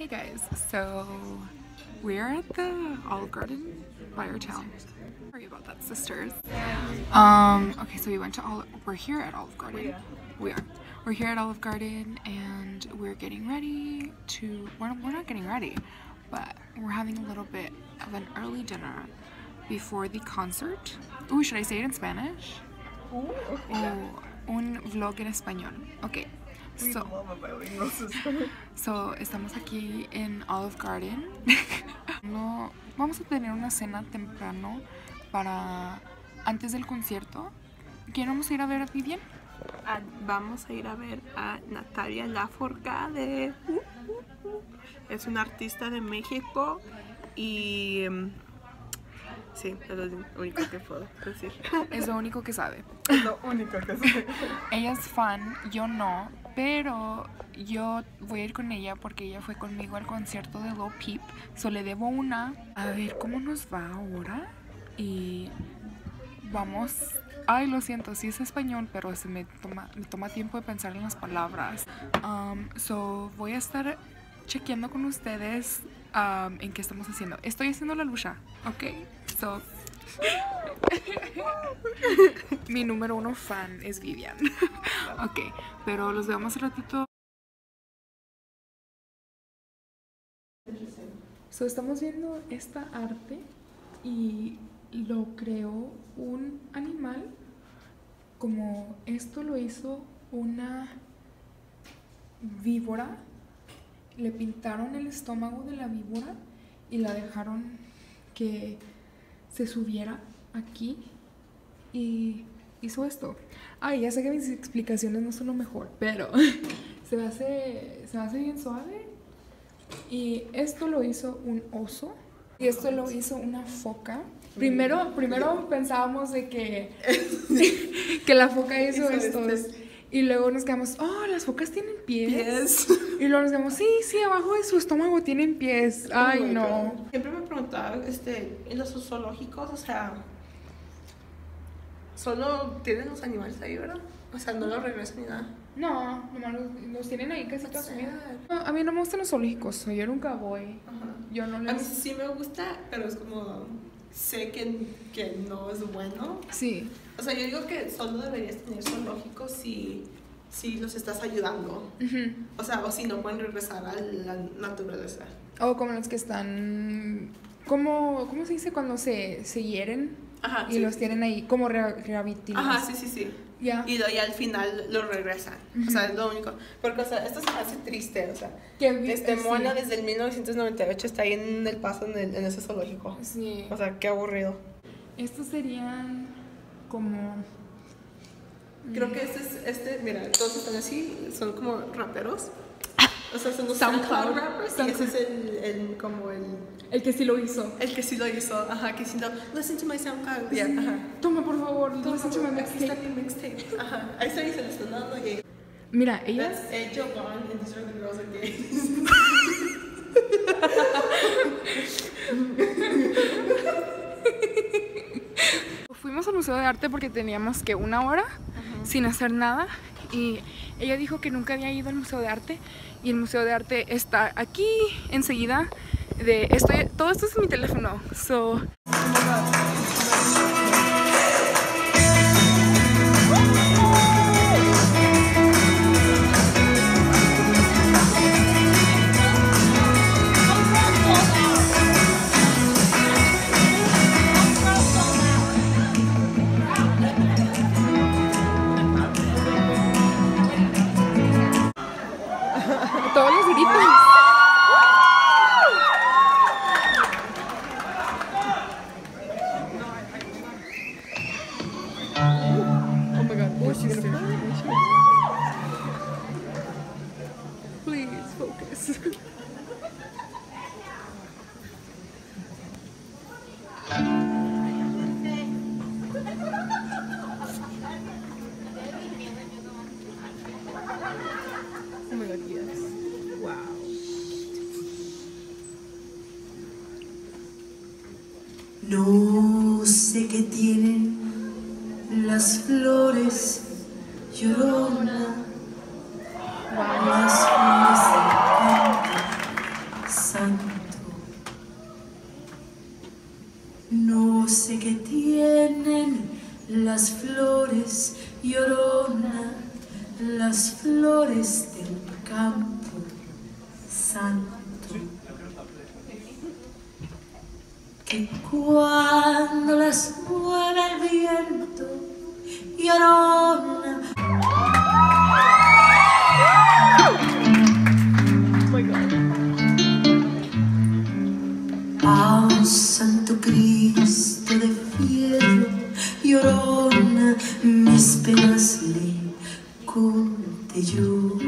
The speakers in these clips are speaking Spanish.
Hey guys, so we're at the Olive Garden by our town. Sorry about that, sisters. Okay, so we're here at Olive Garden. We're here at Olive Garden and we're getting ready to, we're not getting ready, but we're having a little bit of an early dinner before the concert. Ooh, should I say it in Spanish? Okay. Un vlog en español. Okay. So, estamos aquí en Olive Garden. No, vamos a tener una cena temprano para antes del concierto. ¿Quién vamos a ir a ver a Vivian? Vamos a ir a ver a Natalia Lafourcade. Es una artista de México y sí, es lo único que puedo decir. Es lo único que sabe. Es lo único que sé. Ella es fan, yo no, pero yo voy a ir con ella porque ella fue conmigo al concierto de Lil Peep. So le debo una. A ver cómo nos va ahora. Y vamos. Ay, lo siento, sí es español, pero me toma tiempo de pensar en las palabras. So voy a estar chequeando con ustedes en qué estamos haciendo. Estoy haciendo la lucha, ¿ok? So, mi número 1 fan es Vivian. Ok, pero los vemos un ratito. So, estamos viendo esta arte y lo creó un animal. Como esto lo hizo una víbora. Le pintaron el estómago de la víbora y la dejaron que se subiera aquí y hizo esto. Ay, ya sé que mis explicaciones no son lo mejor, pero se me hace bien suave. Y esto lo hizo un oso y esto lo hizo una foca. Primero pensábamos de que la foca hizo esto. Y luego nos quedamos, oh, las focas tienen pies. Y luego nos quedamos, sí, abajo de su estómago tienen pies. Ay, no. Siempre me preguntaba, en los zoológicos, o sea, solo tienen los animales ahí, ¿verdad? O sea, no los regresan ni nada. No, nomás los tienen ahí casi toda su vida. No, a mí no me gustan los zoológicos, yo nunca voy. Ajá. Yo no les... A mí sí me gusta, pero es como, sé que no es bueno. Sí. O sea, yo digo que solo deberías tener zoológicos si los estás ayudando. O sea, o si no pueden regresar a la naturaleza. O como los que están... ¿Cómo se dice cuando se hieren? Ajá, y sí, los sí, tienen ahí como rehabilitados. Ajá, sí. Ya. Y al final los regresan. O sea, es lo único. Porque, o sea, esto se me hace triste. O sea, Moana desde el 1998 está ahí en El Paso, en ese zoológico. Sí. O sea, qué aburrido. Estos serían como... Creo que mira, todos están así, son como raperos. O sea, son los SoundCloud rappers. Y ese es el que sí lo hizo. El que sí lo hizo, ajá, que diciendo, listen to my SoundCloud. Yeah, ajá. Toma, por favor, Listen to my mixtape. mixtape. Ajá, ahí se lo están dando. Y Mira, ellas... That's Ed Jovan and these are the girls are gays. Fuimos al Museo de Arte porque teníamos que 1 hora sin hacer nada y ella dijo que nunca había ido al Museo de Arte y el Museo de Arte está aquí enseguida de todo esto es en mi teléfono. So, todos los gritos. Oh my god, what's she gonna play? Please focus. Oh my god, yes. Wow. No sé qué tienen las flores, llorona, las flores del campo santo. No sé qué tienen las flores, Llorona, las flores del campo santo, que cuando las mueve el viento, Llorona. A un santo Cristo de fierro, Llorona, mis penas le conté yo.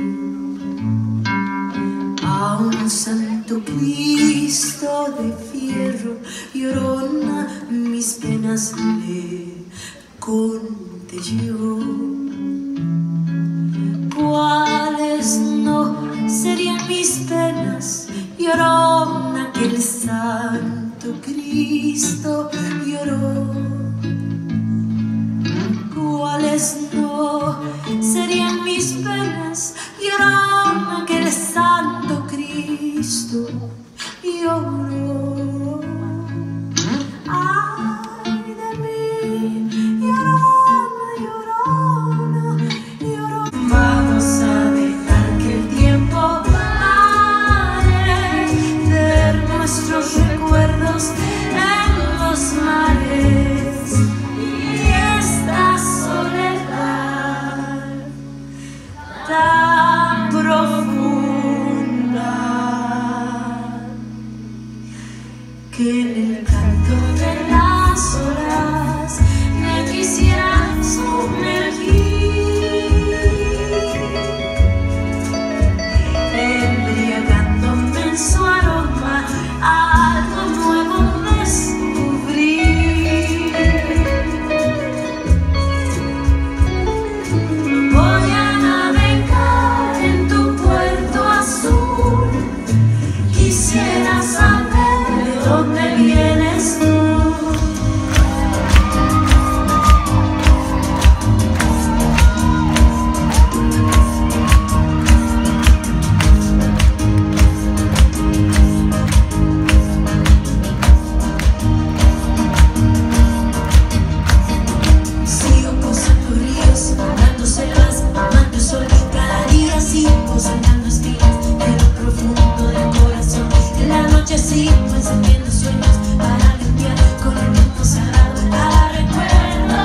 A un santo Cristo de fierro, Llorona, mis penas le conté yo. ¿Cuáles no serían mis penas, Llorona, que el santo Cristo lloró? ¿Cuáles no serían mis penas, Llorona, que el santo Cristo lloró? Ay de mí, Llorona, Llorona, Llorona. Vamos a dejar que el tiempo pare, ver nuestros recuerdos en los mares y esta soledad tan profunda que en el canto de las olas me quisiera sumergir, embriagándome en su aroma, algo nuevo descubrir. Voy a navegar en tu puerto azul, quisiera saber de dónde vienes tú. Sigo posando ríos, nadando selvas, amando el sol. Cada día sigo saltando espinas de lo profundo del corazón. En la noche sigo encendiendo sueños para limpiar con el tiempo sagrado cada recuerdo.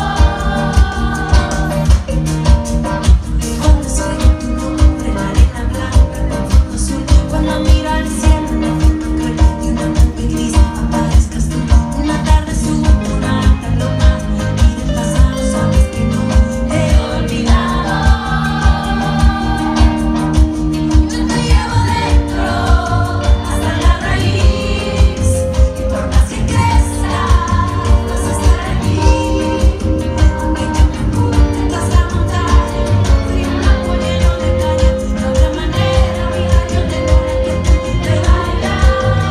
Cuando escribo tu nombre en la arena blanca del fondo azul, cuando miro al cielo en el fondo cruel y una nube gris, aparezcas tú. Una tarde subo una alta loma y del pasado sabes que no te he olvidado. Yo te llevo dentro hasta la raíz, y por más que crezcas vas a estar aquí. Aunque yo me oculte tras la montaña, fui un lago lleno de caña, de otra manera mira yo tendré que te bailar.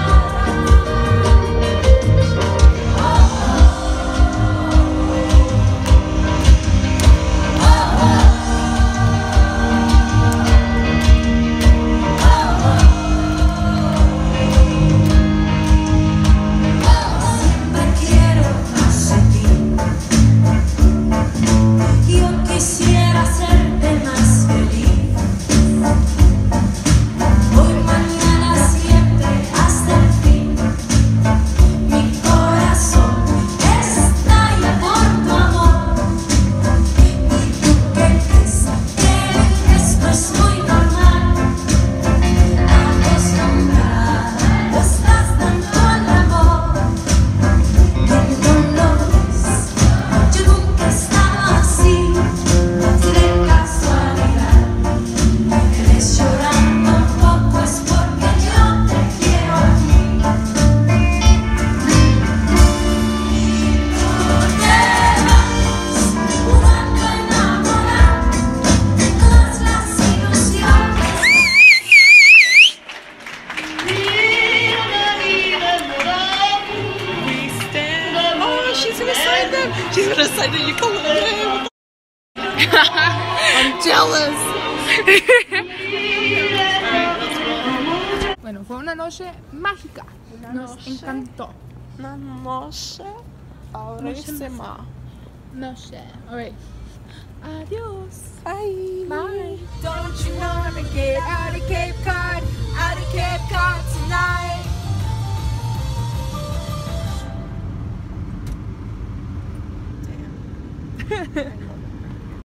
Siempre quiero más de ti. Yo quisiera hacerte más feliz. Hoy, mañana, siempre, hasta el fin. Mi corazón estalla por tu amor. ¿Y tú qué crees? Que esto es muy normal. Acostumbrada estás tanto al amor que no lo ves. Yo nunca he estado así. Si de casualidad me ves llorando un poco es porque yo te quiero a ti. Tú te vas jugando a enamorar de todas las ilusiones. Oh, she's gonna sign them. She's gonna sign them. You come on. I'm jealous. Bueno, bueno, fue una noche mágica. Una Nos noche. encantó. Una noche padrísima. No sé. Alright. Adiós. Bye. Bye. Don't you wanna get out of Cape Cod, out of Cape Cod tonight? Damn.